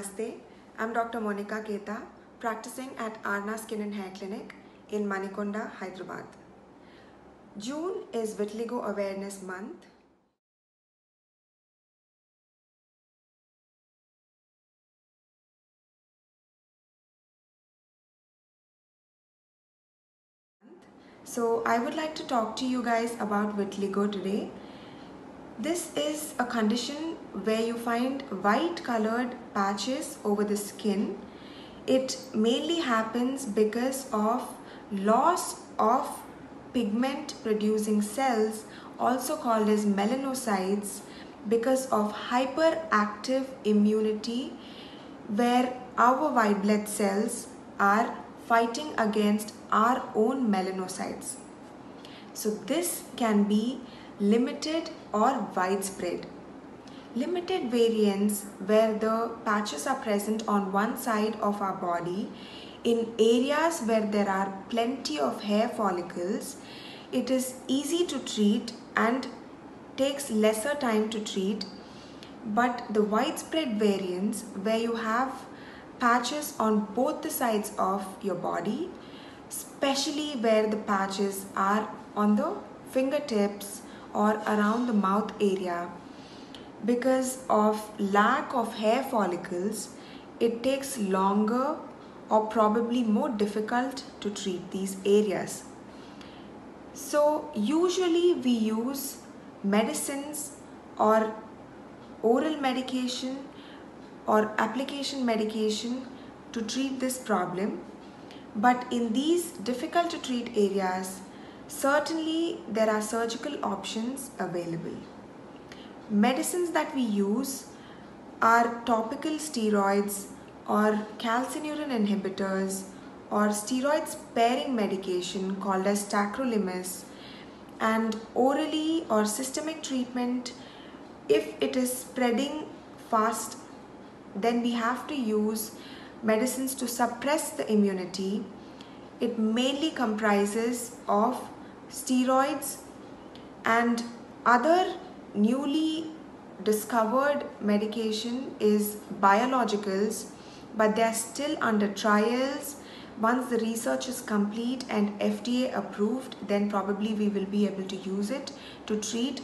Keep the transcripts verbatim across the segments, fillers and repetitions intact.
Namaste, I'm Doctor Monica Keta, practicing at Arna Skin and Hair Clinic in Manikonda, Hyderabad. June is Vitiligo Awareness Month. So I would like to talk to you guys about vitiligo today. This is a condition where you find white colored patches over the skin. It mainly happens because of loss of pigment producing cells, also called as melanocytes, because of hyperactive immunity where our white blood cells are fighting against our own melanocytes. So this can be limited or widespread. Limited variants where the patches are present on one side of our body in areas where there are plenty of hair follicles. It is easy to treat and takes lesser time to treat, but the widespread variants where you have patches on both the sides of your body, especially where the patches are on the fingertips or around the mouth area, because of lack of hair follicles, it takes longer or probably more difficult to treat these areas. So usually we use medicines or oral medication or application medication to treat this problem. But in these difficult to treat areas, certainly there are surgical options available. Medicines that we use are topical steroids or calcineurin inhibitors or steroid sparing medication called as tacrolimus, and orally or systemic treatment. If it is spreading fast, then we have to use medicines to suppress the immunity. It mainly comprises of steroids and other newly discovered medication is biologicals, but they are still under trials. Once the research is complete and F D A approved, then probably we will be able to use it to treat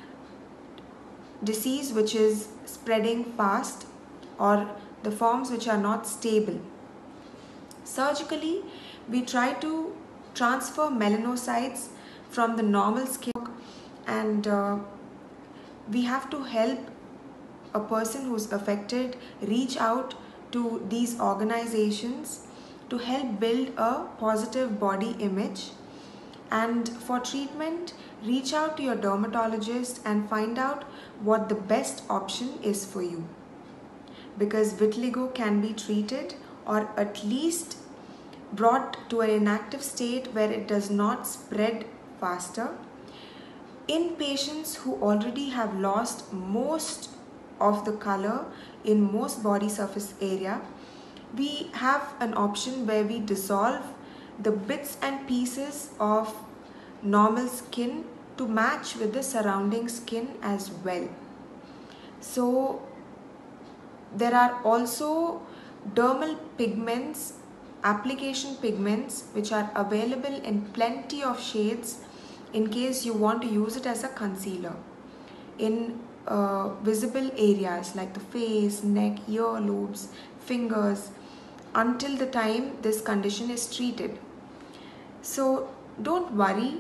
disease which is spreading fast or the forms which are not stable. Surgically, we try to transfer melanocytes from the normal skin, and uh, we have to help a person who's affected reach out to these organizations to help build a positive body image. And for treatment, reach out to your dermatologist and find out what the best option is for you, because vitiligo can be treated or at least brought to an inactive state where it does not spread faster. In patients who already have lost most of the color in most body surface area, we have an option where we dissolve the bits and pieces of normal skin to match with the surrounding skin as well. So there are also dermal pigments, application pigments, which are available in plenty of shades in case you want to use it as a concealer in uh, visible areas like the face, neck, earlobes, fingers, until the time this condition is treated. So don't worry,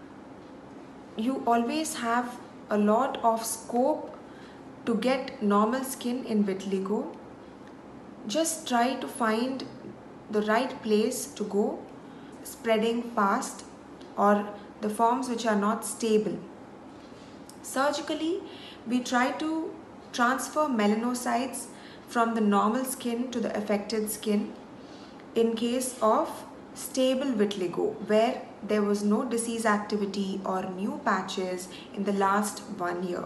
you always have a lot of scope to get normal skin in vitiligo. Just try to find the right place to go, spreading fast or the forms which are not stable. Surgically, we try to transfer melanocytes from the normal skin to the affected skin in case of stable vitiligo where there was no disease activity or new patches in the last one year.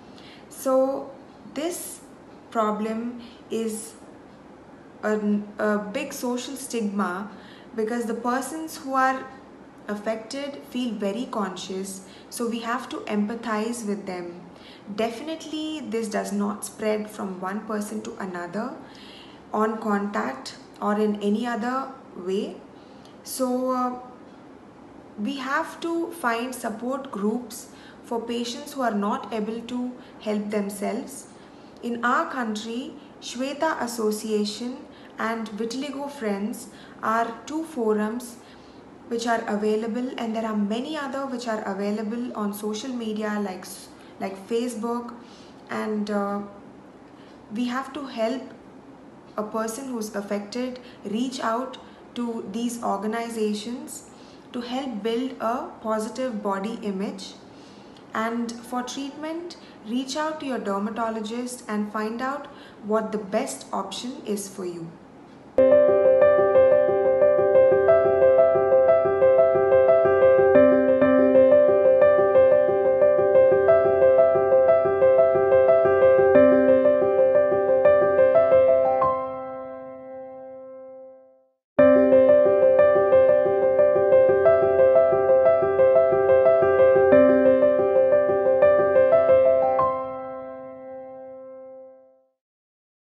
So this problem is a, a big social stigma because the persons who are affected feel very conscious, so we have to empathize with them. Definitely this does not spread from one person to another. on contact or in any other way. So uh, we have to find support groups for patients who are not able to help themselves. In our country, Shweta Association and Vitiligo Friends are two forums which are available, and there are many other which are available on social media like like Facebook, and uh, we have to help a person who's affected reach out to these organizations to help build a positive body image. And for treatment, reach out to your dermatologist and find out what the best option is for you.